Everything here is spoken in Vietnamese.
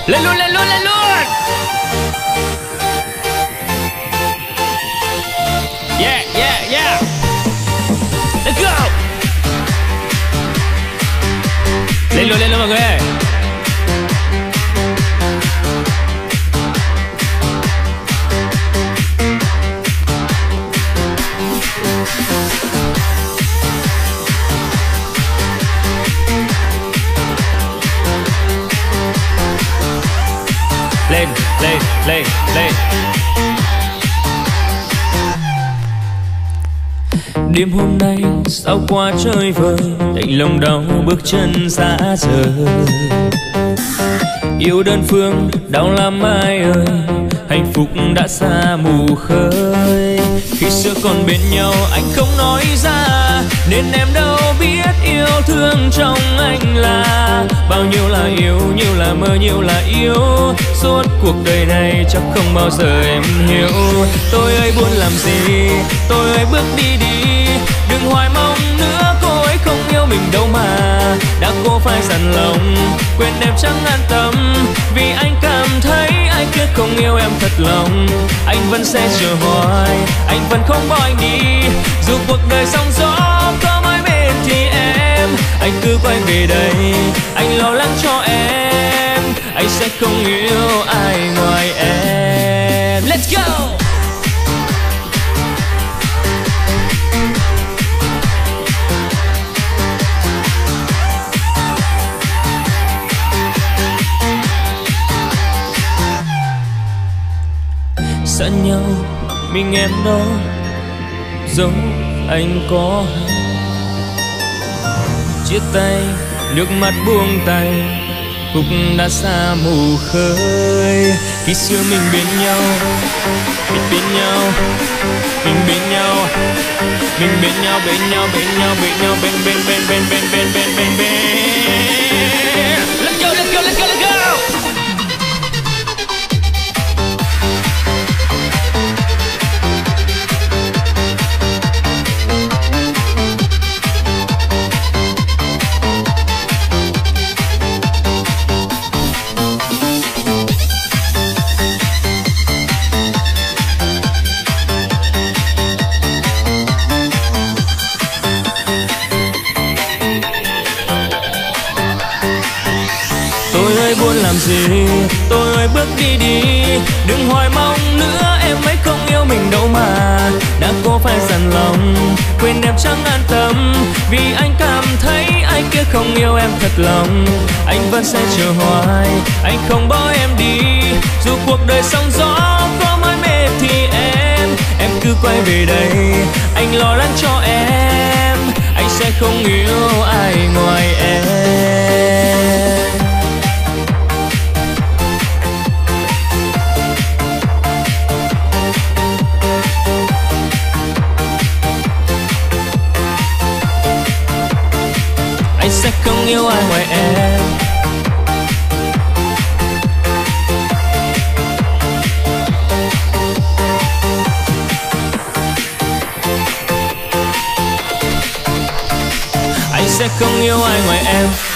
Lên luôn, lên luôn, lên luôn. Yeah, yeah, yeah. Let's go. Lên luôn mọi người ơi. Lên, lên, lên, lên. Đêm hôm nay sao qua chơi vơi, đành lòng đau bước chân xa rời. Yêu đơn phương đau lắm ai ơi, hạnh phúc đã xa mù khơi. Khi xưa còn bên nhau anh không nói ra, nên em đâu biết yêu thương trong anh là bao nhiêu là yêu, nhiều là mơ, nhiều là yêu. Suốt cuộc đời này chắc không bao giờ em hiểu. Tôi ơi buồn làm gì, tôi ơi bước đi đi, đừng hoài mong nữa, cô ấy không yêu mình đâu mà. Đã cô phải dằn lòng, quên em chẳng an tâm, vì anh cảm thấy anh kia không yêu em thật lòng. Anh vẫn sẽ chờ hoài, anh vẫn không bỏ anh đi, dù cuộc đời sóng gió có mãi bên thì em. Anh cứ quay về đây, anh lo lắng cho em, anh sẽ không yêu ai ngoài em. Let's go. Xa nhau mình em đó, giống anh có hay. Chia tay nước mắt buông tay, khúc đã xa mù khơi. Khi xưa mình bên nhau, mình bên nhau, mình bên nhau, mình bên nhau, bên nhau, bên nhau, bên nhau, bên bên bên bên bên bên bên bên bên. Let's go, let's go, let's go, let's go. Buồn làm gì, tôi ơi bước đi đi, đừng hoài mong nữa, em ấy không yêu mình đâu mà. Đã cố phải dằn lòng, quên em chẳng an tâm, vì anh cảm thấy anh kia không yêu em thật lòng. Anh vẫn sẽ chờ hoài, anh không bỏ em đi, dù cuộc đời sóng gió có mãi mệt thì em cứ quay về đây, anh lo lắng cho em, anh sẽ không yêu ai ngoài em. Anh sẽ không yêu ai ngoài em. Anh sẽ không yêu ai ngoài em.